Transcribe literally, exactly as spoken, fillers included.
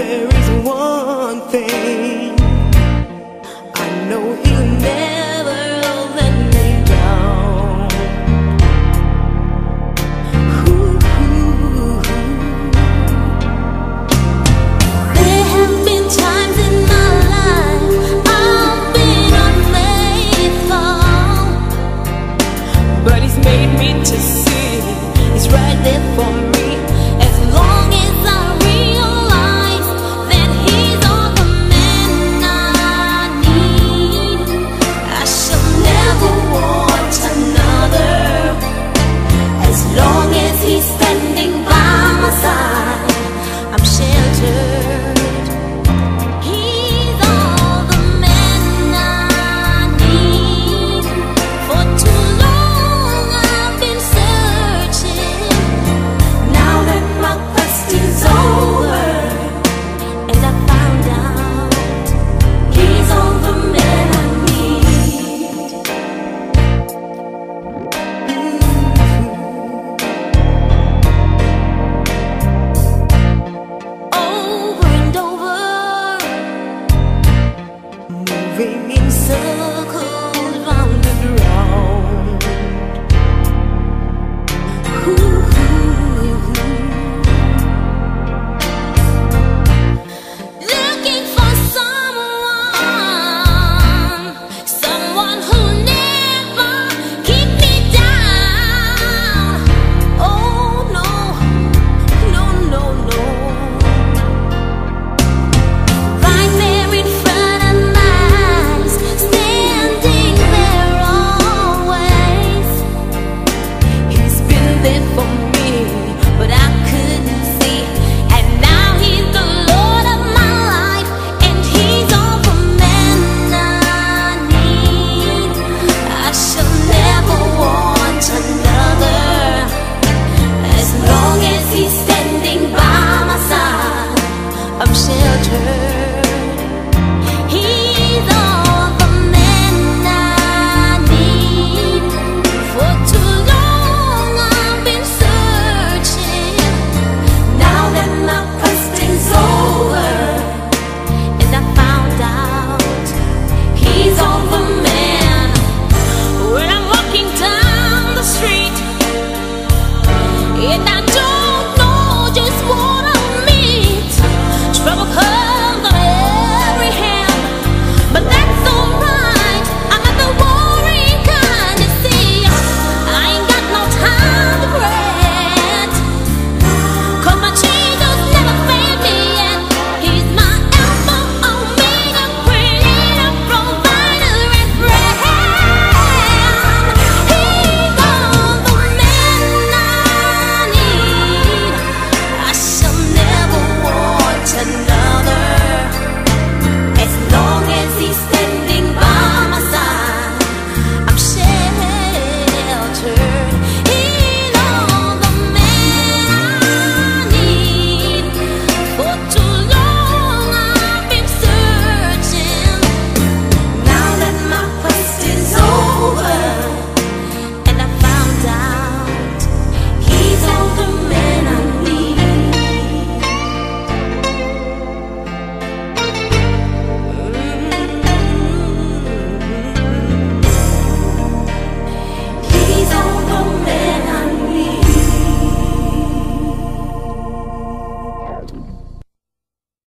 there is one thing I know, he'll never let me down. Ooh, ooh, ooh. There have been times in my life I've been unfaithful, but he's made me to see he's right there for me. As long as I realize that he's all the man I need, I shall never want another. As long as he's standing by my side, I'm sheltered. He's all the man I need. For too long I've been searching. Now that my quest is over and I found out he's all the man I need. Over and over, moving in circles round and round. Ooh, looking for someone, someone who'll never keep me down. Oh no, no, no, no. Right there in front of my eyes, standing there always. He's been there for me, but I couldn't see. And now he's the Lord of my life, and he's all the man I need. I shall never want another. As long as he's standing by my side, I'm sheltered.